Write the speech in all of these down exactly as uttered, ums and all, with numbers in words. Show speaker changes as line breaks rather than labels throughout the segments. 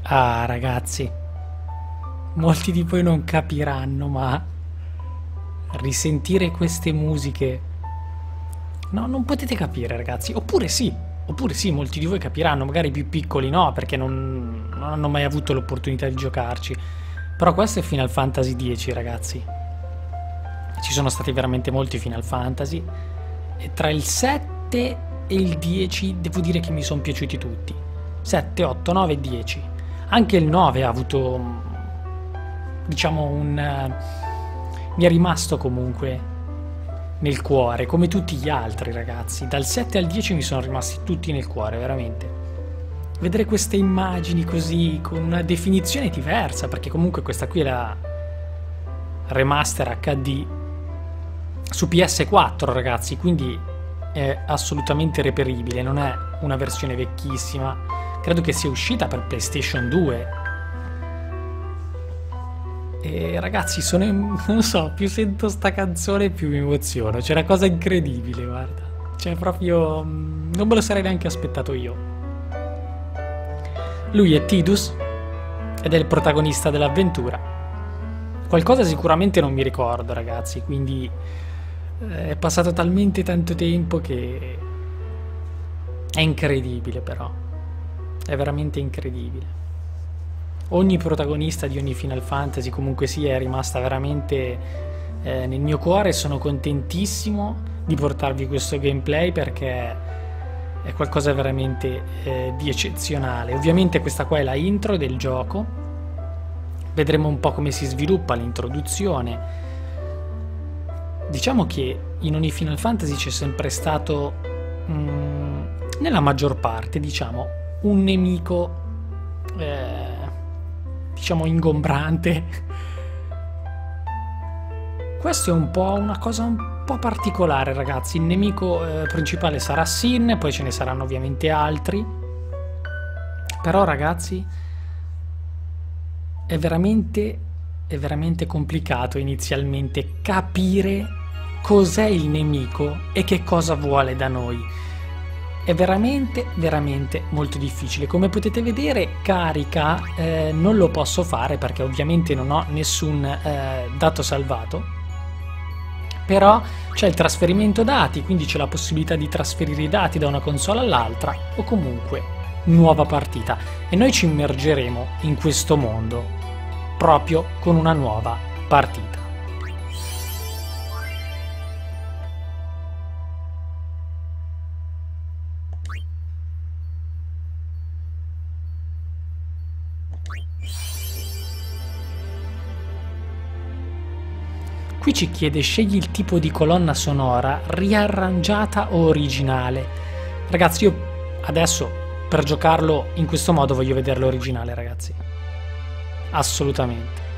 Ah, ragazzi, molti di voi non capiranno, ma risentire queste musiche... No, non potete capire, ragazzi. Oppure sì, oppure sì, molti di voi capiranno, magari i più piccoli no, perché non, non hanno mai avuto l'opportunità di giocarci. Però questo è Final Fantasy dieci, ragazzi. Ci sono stati veramente molti Final Fantasy. E tra il sette e il dieci devo dire che mi sono piaciuti tutti. sette, otto, nove e dieci. Anche il nove ha avuto, diciamo, un... eh, mi è rimasto comunque nel cuore, come tutti gli altri, ragazzi. Dal sette al dieci mi sono rimasti tutti nel cuore, veramente. Vedere queste immagini così, con una definizione diversa, perché comunque questa qui è la remaster acca di su P S quattro, ragazzi, quindi è assolutamente reperibile, non è una versione vecchissima. Credo che sia uscita per PlayStation due. E ragazzi, sono em- non so, più sento sta canzone più mi emoziono. C'è una cosa incredibile, guarda. Cioè, proprio mm, non me lo sarei neanche aspettato io. Lui è Tidus ed è il protagonista dell'avventura. Qualcosa sicuramente non mi ricordo, ragazzi, quindi eh, è passato talmente tanto tempo che è incredibile, però. È veramente incredibile. Ogni protagonista di ogni Final Fantasy comunque sia è rimasta veramente eh, nel mio cuore. Sono contentissimo di portarvi questo gameplay perché è qualcosa veramente eh, di eccezionale. Ovviamente questa qua è la intro del gioco, vedremo un po' come si sviluppa l'introduzione. Diciamo che in ogni Final Fantasy c'è sempre stato, mm, nella maggior parte, diciamo, un nemico eh, diciamo ingombrante. Questo è un po' una cosa un po' particolare, ragazzi. Il nemico eh, principale sarà Sin, poi ce ne saranno ovviamente altri. Però, ragazzi, è veramente, è veramente complicato inizialmente capire cos'è il nemico e che cosa vuole da noi. È veramente, veramente molto difficile. Come potete vedere, carica eh, non lo posso fare perché ovviamente non ho nessun eh, dato salvato. Però c'è il trasferimento dati, quindi c'è la possibilità di trasferire i dati da una console all'altra o comunque nuova partita. E noi ci immergeremo in questo mondo proprio con una nuova partita. Qui ci chiede scegli il tipo di colonna sonora riarrangiata o originale. Ragazzi, io adesso per giocarlo in questo modo voglio vedere l'originale, ragazzi. Assolutamente.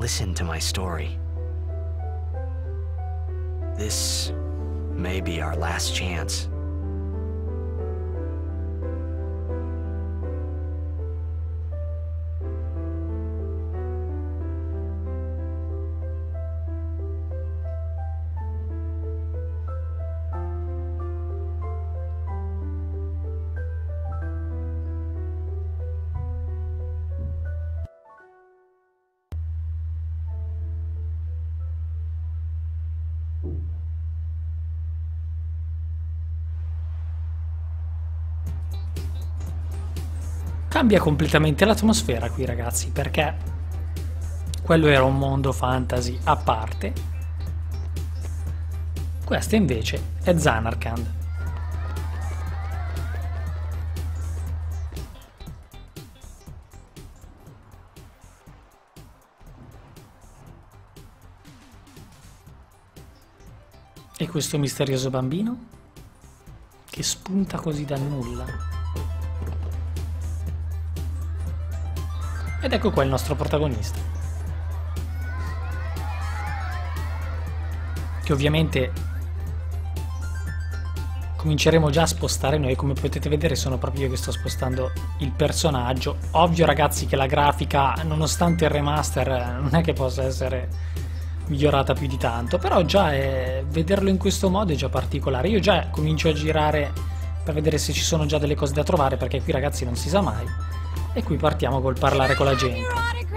listen to my story. This may be our last chance.
Cambia completamente l'atmosfera qui, ragazzi, perché quello era un mondo fantasy a parte. Questa invece è Zanarkand. E questo misterioso bambino che spunta così dal nulla. Ed ecco qua il nostro protagonista, che ovviamente cominceremo già a spostare noi. Come potete vedere sono proprio io che sto spostando il personaggio. Ovvio, ragazzi, che la grafica, nonostante il remaster, non è che possa essere migliorata più di tanto, però già è, vederlo in questo modo è già particolare. Io già comincio a girare per vedere se ci sono già delle cose da trovare, perché qui, ragazzi, non si sa mai. E qui partiamo col parlare con la gente.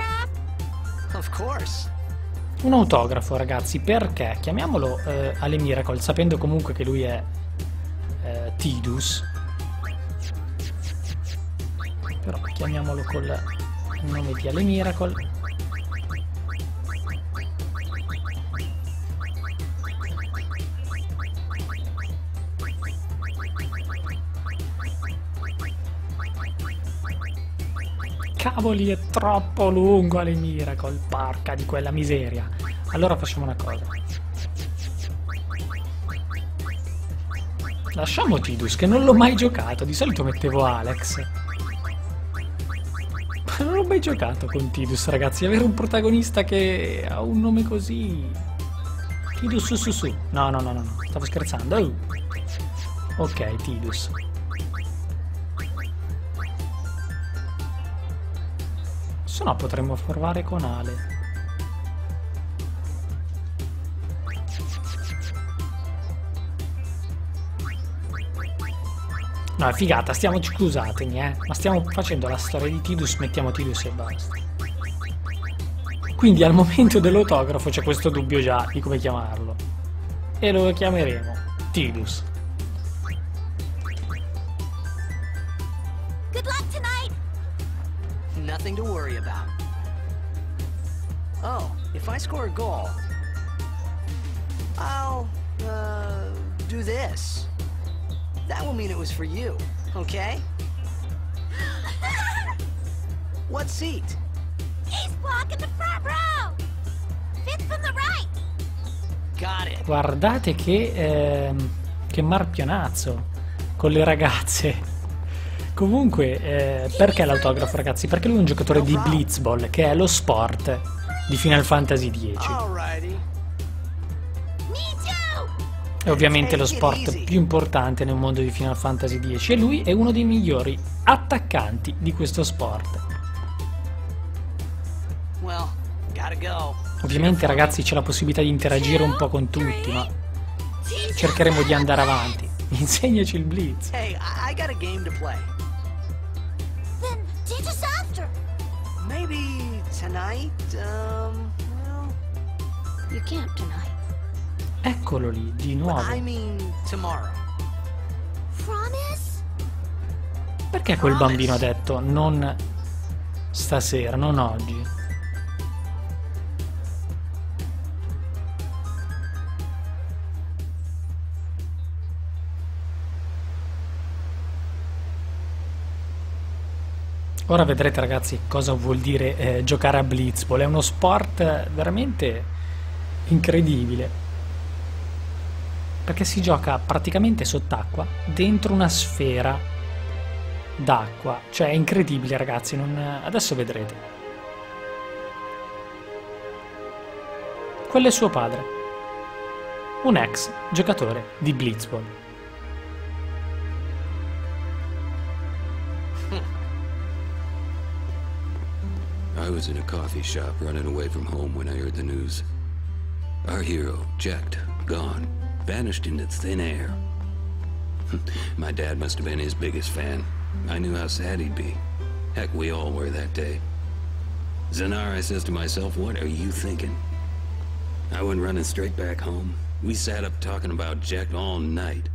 Un autografo, ragazzi, perché? Chiamiamolo eh, Ale Miracle, sapendo comunque che lui è eh, Tidus. Però chiamiamolo col nome di Ale Miracle. Cavoli, è troppo lungo Ale Miracle, porca di quella miseria. Allora facciamo una cosa. Lasciamo Tidus, che non l'ho mai giocato. Di solito mettevo Alex. Ma non l'ho mai giocato con Tidus, ragazzi. Avere un protagonista che ha un nome così... Tidus su su su. No, no, no, no, stavo scherzando. Oh. Ok, Tidus. Se no potremmo provare con Ale. No, è figata, stiamo, scusatemi, eh, ma stiamo facendo la storia di Tidus, mettiamo Tidus e basta. Quindi al momento dell'autografo c'è questo dubbio già di come chiamarlo. E lo chiameremo Tidus.
Good luck tonight.
Nothing to worry about. Oh, if I score a goal, I'll, uh, do this. That will mean it was for you, okay? What seat?
He's blocking the front row. Fifth from the right.
Got it.
Guardate che, ehm, che marpionazzo con le ragazze. Comunque, eh, perché l'autografo, ragazzi? Perché lui è un giocatore di Blitzball, che è lo sport di Final Fantasy dieci. È ovviamente lo sport più importante nel mondo di Final Fantasy dieci e lui è uno dei migliori attaccanti di questo sport. Ovviamente, ragazzi, c'è la possibilità di interagire un po' con tutti, ma cercheremo di andare avanti. Insegnaci il Blitz.
Hey, I got a game to play.
Then teach us after.
Maybe tonight, um, well...
You can't tonight.
Eccolo lì, di nuovo.
I mean tomorrow.
Promise?
Perché quel bambino ha detto non stasera, non oggi? Ora vedrete, ragazzi, cosa vuol dire eh, giocare a Blitzball. È uno sport veramente incredibile, perché si gioca praticamente sott'acqua dentro una sfera d'acqua. Cioè è incredibile, ragazzi, non... adesso vedrete. Quello è suo padre, un ex giocatore di Blitzball.
I was in a coffee shop running away from home when I heard the news. Our hero, Jacked, gone, vanished into thin air. My dad must have been his biggest fan. I knew how sad he'd be. Heck, we all were that day. Zanar, I says to myself, what are you thinking? I went running straight back home. We sat up talking about Jack all night.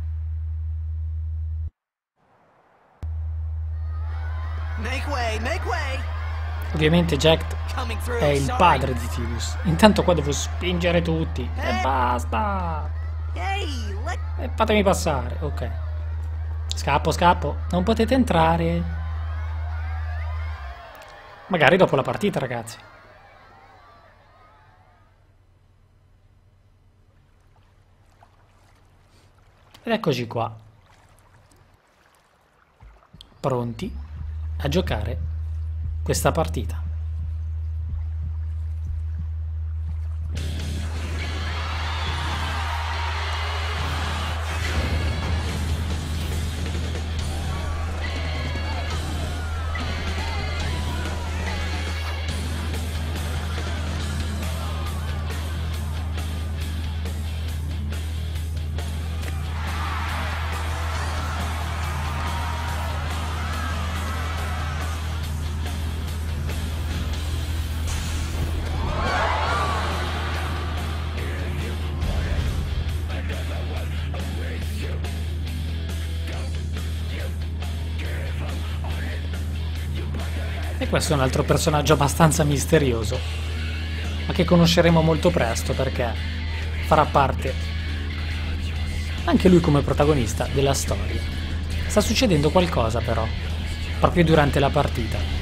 Make way, make way!
Ovviamente Jack
Coming through,
è il
sorry.
padre di Tidus. Intanto qua devo spingere tutti. E
Eh.
basta!
Hey, let...
E fatemi passare, ok. Scappo, scappo. Non potete entrare. Magari dopo la partita, ragazzi. Ed eccoci qua. Pronti a giocare questa partita. E questo è un altro personaggio abbastanza misterioso, ma che conosceremo molto presto perché farà parte anche lui come protagonista della storia. Sta succedendo qualcosa però, proprio durante la partita.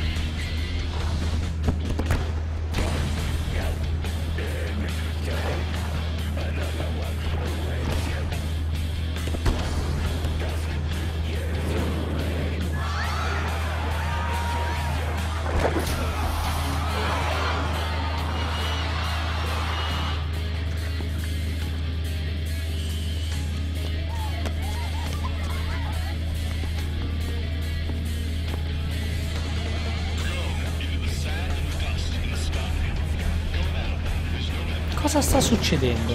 Cosa sta succedendo?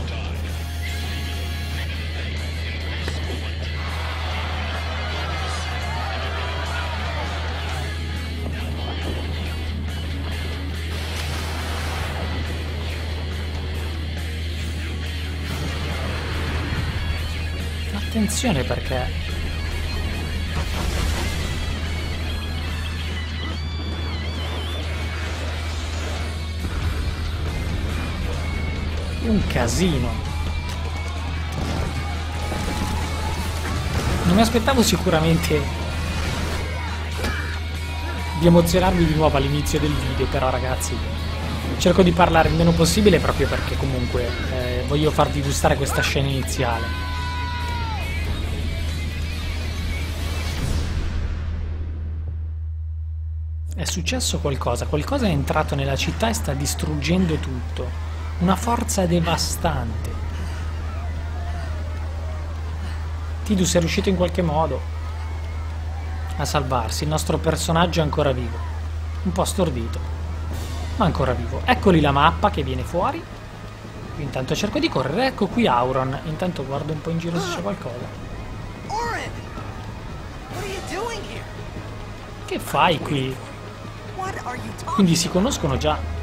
Attenzione perché un casino. Non mi aspettavo sicuramente di emozionarmi di nuovo all'inizio del video, però ragazzi cerco di parlare il meno possibile proprio perché comunque eh, voglio farvi gustare questa scena iniziale. È successo qualcosa, qualcosa è entrato nella città e sta distruggendo tutto. Una forza devastante. Tidus è riuscito in qualche modo a salvarsi. Il nostro personaggio è ancora vivo. Un po' stordito, ma ancora vivo. Eccoli la mappa che viene fuori. Io intanto cerco di correre. Ecco qui Auron. Intanto guardo un po' in giro se c'è qualcosa.
Orin! What are you doing here?
Che fai qui?
What are you talking
Quindi si conoscono già.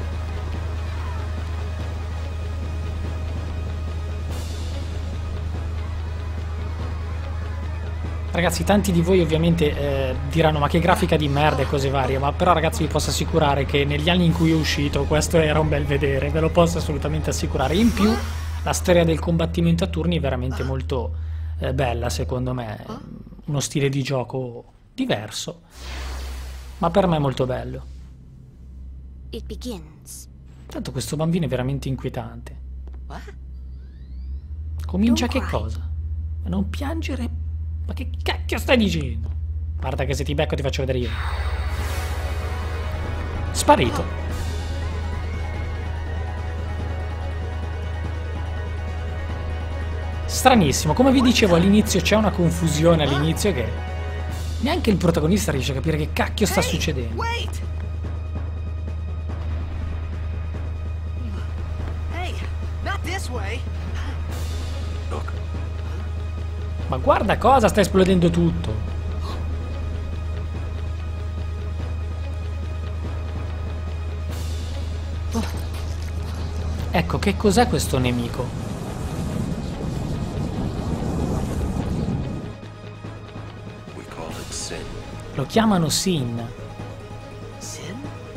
Ragazzi, tanti di voi ovviamente eh, diranno ma che grafica di merda e cose varie, ma però ragazzi vi posso assicurare che negli anni in cui è uscito questo era un bel vedere, ve lo posso assolutamente assicurare. In più la storia del combattimento a turni è veramente molto eh, bella secondo me, uno stile di gioco diverso, ma per me è molto bello.
It begins.
Tanto questo bambino è veramente inquietante.
What?
Comincia che cosa? A non piangere. Ma che cacchio stai dicendo? Guarda che se ti becco ti faccio vedere io. Sparito. Stranissimo, come vi dicevo all'inizio c'è una confusione all'inizio che neanche il protagonista riesce a capire che cacchio sta succedendo.
Wait! Hey, not this way.
Look,
Ma guarda cosa, sta esplodendo tutto. Oh. Ecco, che cos'è questo nemico?
we call it sin.
Lo chiamano Sin.
Sin?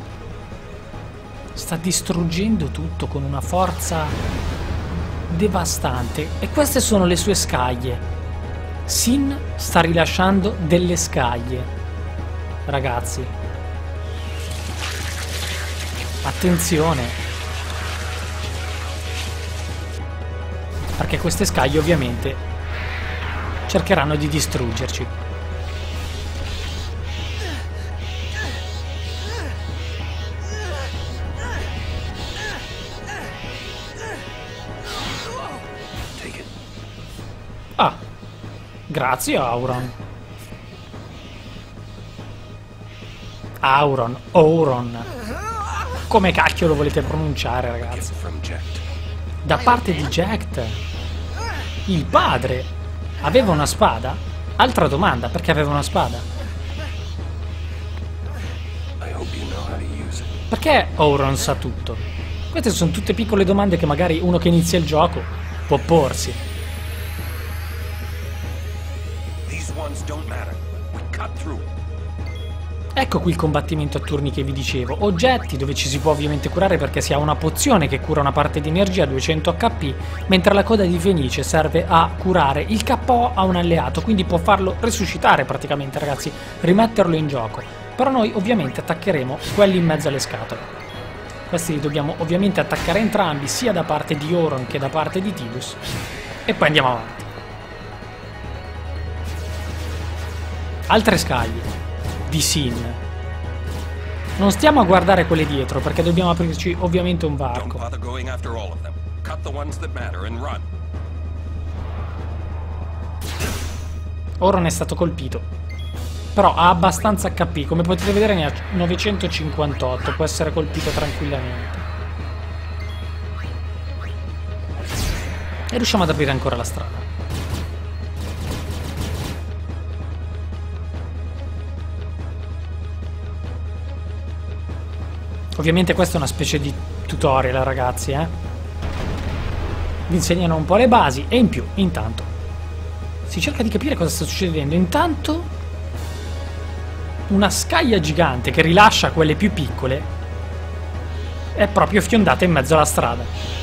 Sta distruggendo tutto con una forza devastante. E queste sono le sue scaglie. Sin sta rilasciando delle scaglie. Ragazzi. Attenzione. Perché queste scaglie ovviamente cercheranno di distruggerci.
Take it.
Ah, grazie Auron. Auron, Auron. Come cacchio lo volete pronunciare, ragazzi?
Gift from Jacked.
Da parte di Jacked. Il padre aveva una spada? Altra domanda, perché aveva una spada?
I hope you know how to use it.
Perché Auron sa tutto? Queste sono tutte piccole domande che magari uno che inizia il gioco può porsi.
These ones don't matter. We cut through.
Ecco qui il combattimento a turni che vi dicevo. Oggetti dove ci si può ovviamente curare perché si ha una pozione che cura una parte di energia, duecento H P, mentre la coda di Fenice serve a curare il K O a un alleato, quindi può farlo resuscitare praticamente, ragazzi, rimetterlo in gioco. Però noi ovviamente attaccheremo quelli in mezzo alle scatole. Questi li dobbiamo ovviamente attaccare entrambi, sia da parte di Auron che da parte di Tidus. E poi andiamo avanti. Altre scaglie di Sin. Non stiamo a guardare quelle dietro perché dobbiamo aprirci ovviamente un
Don't
varco.
bother going after all of them. Cut the ones that matter and run.
Auron è stato colpito, però ha abbastanza H P, come potete vedere ne ha novecentocinquantotto, può essere colpito tranquillamente. E riusciamo ad aprire ancora la strada. Ovviamente questa è una specie di tutorial, ragazzi, eh? Vi insegnano un po' le basi e in più, intanto, si cerca di capire cosa sta succedendo. Intanto, una scaglia gigante che rilascia quelle più piccole è proprio fiondata in mezzo alla strada.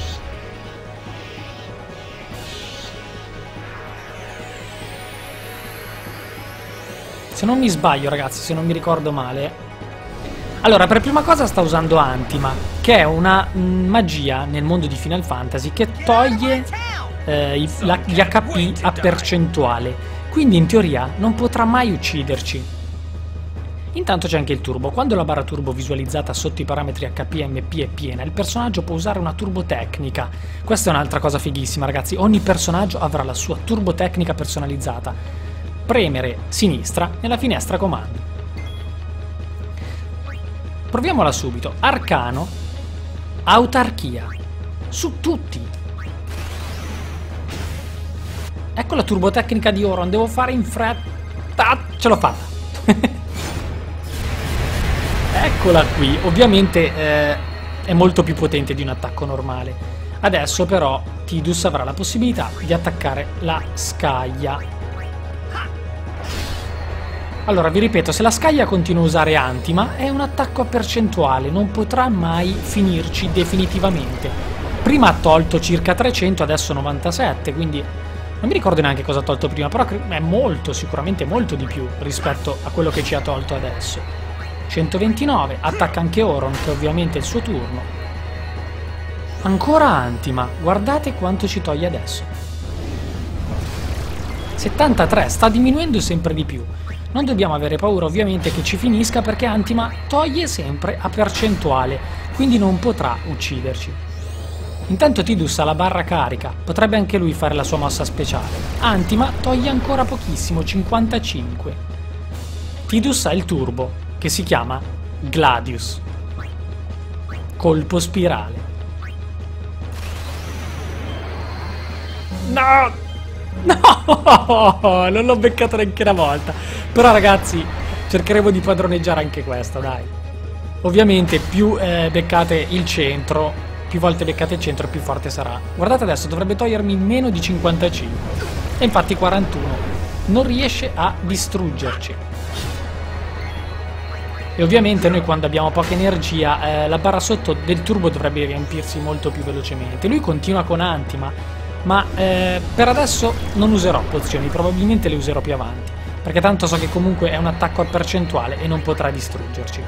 Se non mi sbaglio, ragazzi, se non mi ricordo male... Allora, per prima cosa sta usando Antima, che è una mh, magia nel mondo di Final Fantasy che toglie eh, i, la, gli H P a percentuale, quindi in teoria non potrà mai ucciderci. Intanto c'è anche il turbo. Quando la barra turbo visualizzata sotto i parametri H P e M P è piena, il personaggio può usare una turbo tecnica. Questa è un'altra cosa fighissima, ragazzi. Ogni personaggio avrà la sua turbo tecnica personalizzata. Premere sinistra nella finestra comando. Proviamola subito. Arcano, autarchia, su tutti. Ecco la turbotecnica di Auron, devo fare in fretta. Ce l'ho fatta. Eccola qui. Ovviamente eh, è molto più potente di un attacco normale. Adesso però Tidus avrà la possibilità di attaccare la scaglia. Allora, vi ripeto, se la scaglia continua a usare Antima, è un attacco a percentuale, non potrà mai finirci definitivamente. Prima ha tolto circa trecento, adesso novantasette, quindi non mi ricordo neanche cosa ha tolto prima, però è molto, sicuramente molto di più rispetto a quello che ci ha tolto adesso. centoventinove, attacca anche Auron, che ovviamente è il suo turno. Ancora Antima, guardate quanto ci toglie adesso. settantatré, sta diminuendo sempre di più. Non dobbiamo avere paura ovviamente che ci finisca perché Antima toglie sempre a percentuale, quindi non potrà ucciderci. Intanto Tidus ha la barra carica, potrebbe anche lui fare la sua mossa speciale. Antima toglie ancora pochissimo, cinquantacinque. Tidus ha il turbo, che si chiama Gladius. Colpo spirale. No! No! Non l'ho beccato neanche una volta. Però ragazzi, cercheremo di padroneggiare anche questa, dai. Ovviamente più eh, beccate il centro, più volte beccate il centro, più forte sarà. Guardate adesso, dovrebbe togliermi meno di cinquantacinque. E infatti quarantuno. Non riesce a distruggerci. E ovviamente noi quando abbiamo poca energia, eh, la barra sotto del turbo dovrebbe riempirsi molto più velocemente. Lui continua con Antima, ma eh, per adesso non userò pozioni, probabilmente le userò più avanti. Perché tanto so che comunque è un attacco a percentuale e non potrà distruggerci.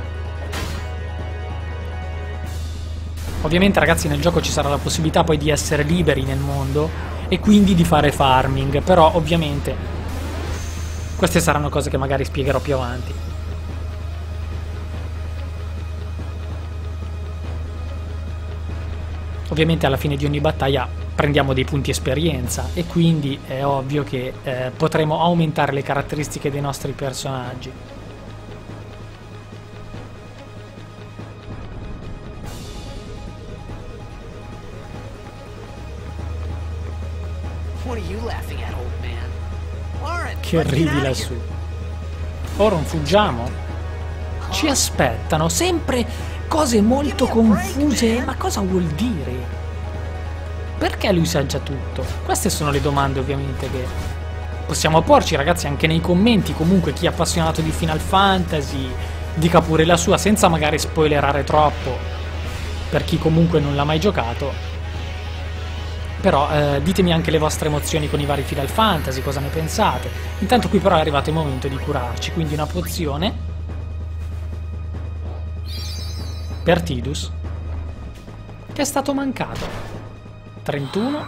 Ovviamente ragazzi nel gioco ci sarà la possibilità poi di essere liberi nel mondo e quindi di fare farming, però ovviamente queste saranno cose che magari spiegherò più avanti. Ovviamente alla fine di ogni battaglia prendiamo dei punti esperienza e quindi è ovvio che eh, potremo aumentare le caratteristiche dei nostri personaggi. Che arrivi lassù. Oron, fuggiamo? Ci aspettano sempre cose molto confuse. Ma cosa vuol dire? Perché lui sa già tutto? Queste sono le domande ovviamente che possiamo porci ragazzi anche nei commenti. Comunque chi è appassionato di Final Fantasy dica pure la sua, senza magari spoilerare troppo per chi comunque non l'ha mai giocato. Però eh, ditemi anche le vostre emozioni con i vari Final Fantasy, cosa ne pensate. Intanto qui però è arrivato il momento di curarci, quindi una pozione per Tidus, che è stato mancato. trentuno.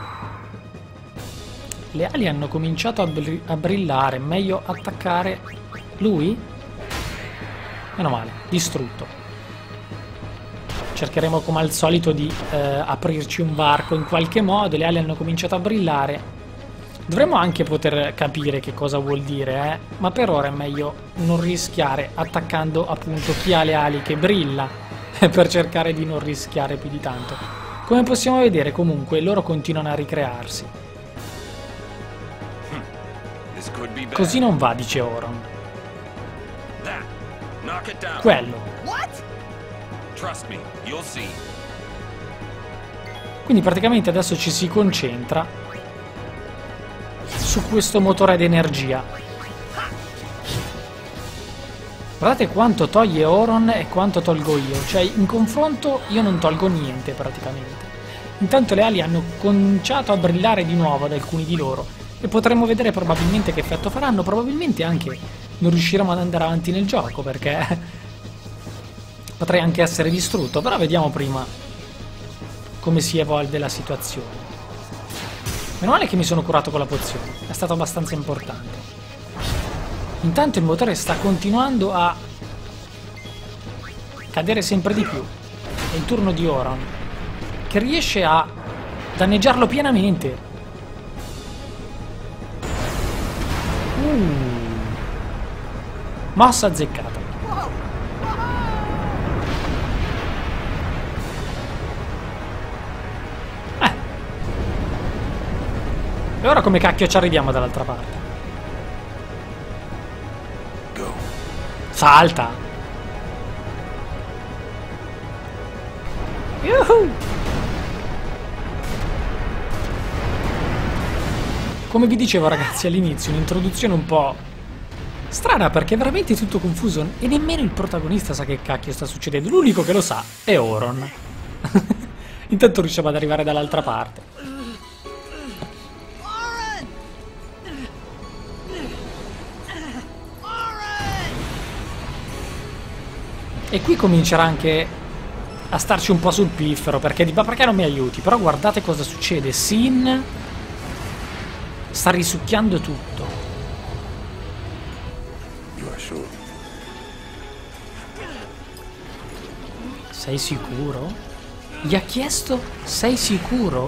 Le ali hanno cominciato a, br a brillare, meglio attaccare lui? Meno male, distrutto. Cercheremo come al solito di eh, aprirci un varco in qualche modo. Le ali hanno cominciato a brillare. Dovremmo anche poter capire che cosa vuol dire, eh? Ma per ora è meglio non rischiare attaccando appunto chi ha le ali che brilla, per cercare di non rischiare più di tanto. Come possiamo vedere comunque loro continuano a ricrearsi. Così non va, dice Oron. Quello. Quindi praticamente adesso ci si concentra su questo motore d'energia. Guardate quanto toglie Oron e quanto tolgo io. Cioè in confronto io non tolgo niente praticamente. Intanto le ali hanno cominciato a brillare di nuovo ad alcuni di loro e potremo vedere probabilmente che effetto faranno. Probabilmente anche non riusciremo ad andare avanti nel gioco perché potrei anche essere distrutto, però vediamo prima come si evolve la situazione. Meno male che mi sono curato con la pozione, è stato abbastanza importante. Intanto il motore sta continuando a cadere sempre di più. È il turno di Oron, che riesce a danneggiarlo pienamente. Uh. Mossa azzeccata. E ora come cacchio ci arriviamo dall'altra parte? Salta! Yuhu! Come vi dicevo ragazzi all'inizio, un'introduzione un po' strana perché è veramente tutto confuso e nemmeno il protagonista sa che cacchio sta succedendo. L'unico che lo sa è Oron. Intanto riusciamo ad arrivare dall'altra parte. E qui comincerà anche a starci un po' sul piffero, perché, ma perché non mi aiuti? Però guardate cosa succede, Sin sta risucchiando tutto. Sei sicuro? Gli ha chiesto: sei sicuro?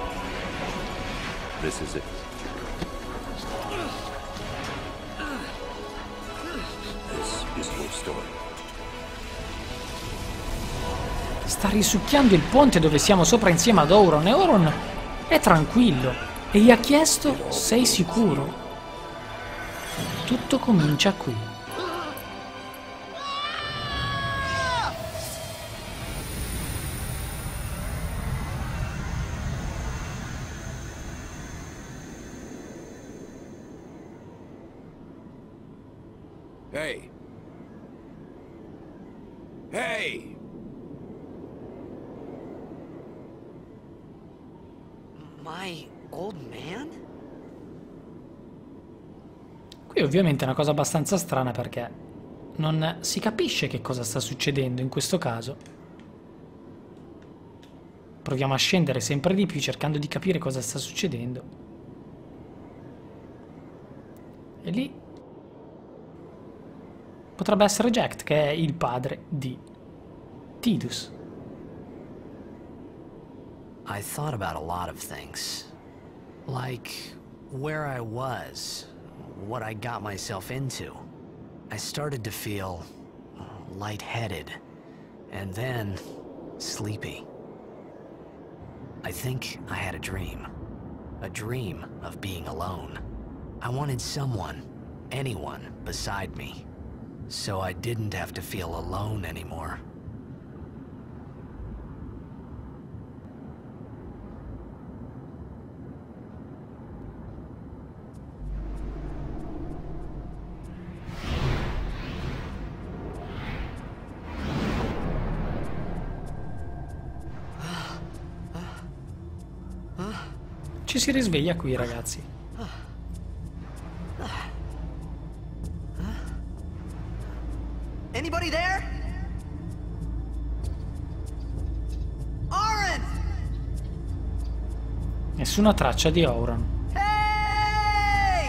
This is it. This is your story.
Sta risucchiando il ponte dove siamo sopra insieme ad Auron, e Auron è tranquillo e gli ha chiesto: sei sicuro? Tutto comincia qui.
Hey. Hey!
My old man?
Qui ovviamente è una cosa abbastanza strana perché non si capisce che cosa sta succedendo in questo caso. Proviamo a scendere sempre di più cercando di capire cosa sta succedendo. E lì potrebbe essere Jack, che è il padre di Tidus.
I thought about a lot of things. Like where I was, what I got myself into. I started to feel lightheaded, and then sleepy. I think I had a dream. A dream of being alone. I wanted someone, anyone, beside me. So I didn't have to feel alone anymore.
Ci si risveglia qui, ragazzi.
Anybody there? Auron!
Nessuna traccia di Auron.
Hey!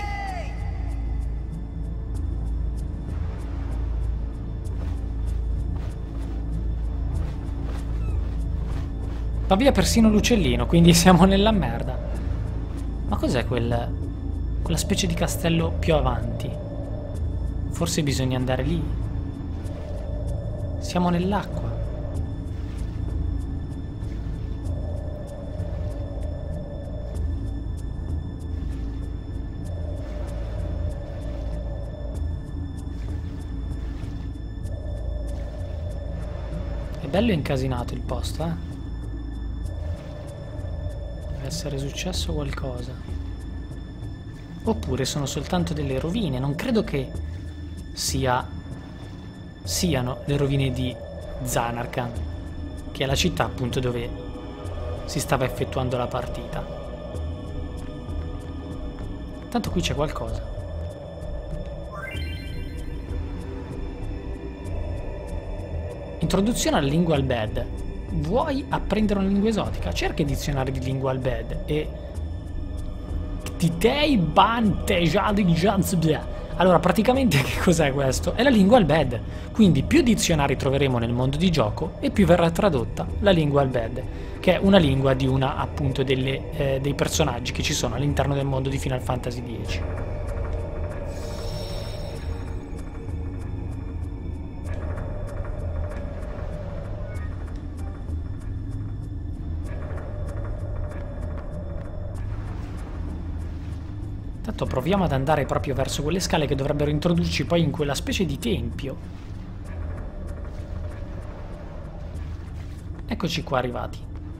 Va via persino l'uccellino, quindi siamo nella merda. Ma cos'è quel... quella specie di castello più avanti? Forse bisogna andare lì. Siamo nell'acqua. È bello incasinato il posto, eh? Deve essere successo qualcosa. Oppure sono soltanto delle rovine. Non credo che sia siano le rovine di Zanarkand, che è la città appunto dove si stava effettuando la partita. Tanto qui c'è qualcosa. Introduzione alla lingua Albed. Vuoi apprendere una lingua esotica? Cerca il dizionario di lingua Albed e Titei ban tejadi jansbia. Allora, praticamente che cos'è questo? È la lingua Albed. Quindi più dizionari troveremo nel mondo di gioco e più verrà tradotta la lingua Albed, che è una lingua di una appunto delle, eh, dei personaggi che ci sono all'interno del mondo di Final Fantasy dieci. Tanto proviamo ad andare proprio verso quelle scale che dovrebbero introdurci poi in quella specie di tempio. Eccoci qua arrivati.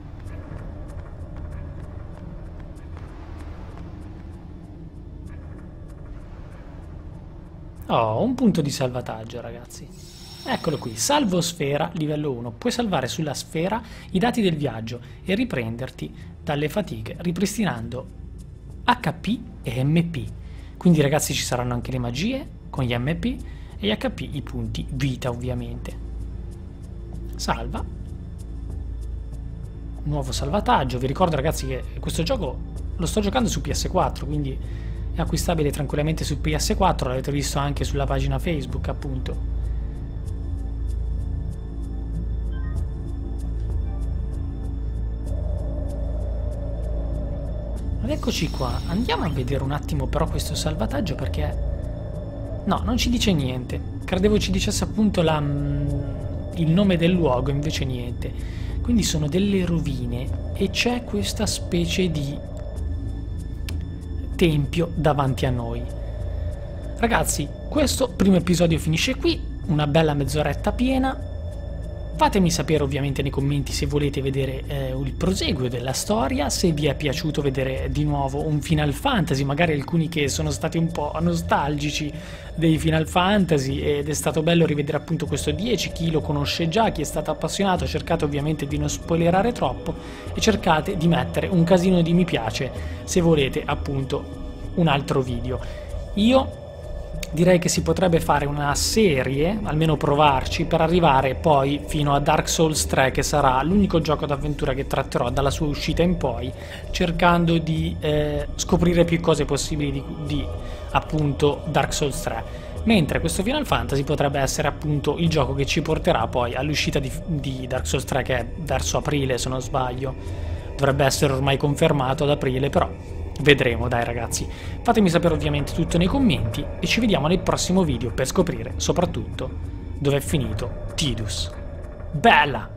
Oh, un punto di salvataggio, ragazzi. Eccolo qui, salvosfera livello uno. Puoi salvare sulla sfera i dati del viaggio e riprenderti dalle fatiche ripristinando H P e M P. Quindi, ragazzi, ci saranno anche le magie con gli M P e gli H P, i punti vita, ovviamente. Salva. Nuovo salvataggio. Vi ricordo, ragazzi, che questo gioco lo sto giocando su P S quattro, quindi è acquistabile tranquillamente su P S quattro. L'avete visto anche sulla pagina Facebook, appunto. Ed eccoci qua, andiamo a vedere un attimo però questo salvataggio perché... No, non ci dice niente. Credevo ci dicesse appunto la, il nome del luogo, invece niente. Quindi sono delle rovine e c'è questa specie di tempio davanti a noi. Ragazzi, questo primo episodio finisce qui, una bella mezz'oretta piena. Fatemi sapere ovviamente nei commenti se volete vedere eh, il proseguio della storia, se vi è piaciuto vedere di nuovo un Final Fantasy, magari alcuni che sono stati un po' nostalgici dei Final Fantasy, ed è stato bello rivedere appunto questo dieci, chi lo conosce già, chi è stato appassionato, cercate ovviamente di non spoilerare troppo e cercate di mettere un casino di mi piace se volete appunto un altro video. Io direi che si potrebbe fare una serie, almeno provarci, per arrivare poi fino a Dark Souls tre, che sarà l'unico gioco d'avventura che tratterò dalla sua uscita in poi, cercando di eh, scoprire più cose possibili di, di appunto Dark Souls tre. Mentre questo Final Fantasy potrebbe essere appunto il gioco che ci porterà poi all'uscita di, di Dark Souls tre, che è verso aprile se non sbaglio. Dovrebbe essere ormai confermato ad aprile, però vedremo, dai ragazzi. Fatemi sapere ovviamente tutto nei commenti e ci vediamo nel prossimo video per scoprire soprattutto dove è finito Tidus. Bella!